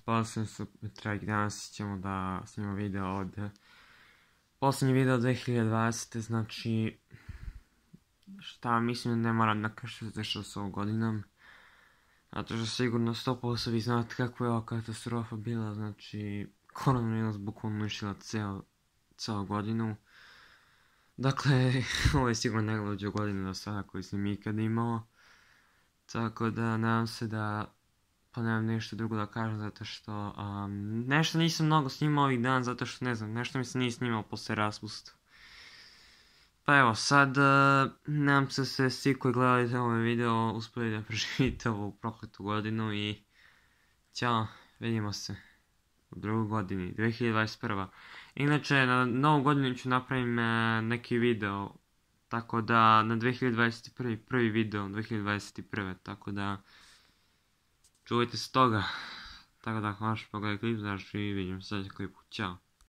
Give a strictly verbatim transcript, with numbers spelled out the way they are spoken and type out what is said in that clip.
Pozdrav se Trajk, danas ćemo da snimamo video od posljednji video od dve hiljade dvadesete. Znači, šta mislim da ne moram da kažem što se dešava s ovom godinom, zato što sigurno sto posto vi znate kakva je ova katastrofa bila. Znači, koronavirus bukvalno uništila celu godinu. Dakle, ovo je sigurno najluđa godina do sada koju sam ikad imao, tako da nadam se da pa nemam nešto drugo da kažem, zato što um, nešto nisam mnogo snimao ovih dana, zato što ne znam, nešto mi se nije snimao posle raspusta. Pa evo, sad uh, nadam se se svi koji gledate ovaj video uspeli da preživite ovu prokletu godinu i ćao, vidimo se u drugoj godini, dve hiljade dvadeset prva. Inače, na novu godinu ću napravim uh, neki video, tako da na dve hiljade dvadeset prva prvi video dve hiljade dvadeset prve, tako da čuvajte se toga. Tako da, hvala što pogledaj klip, znači vidimo se sljedeći klipu. Ćao.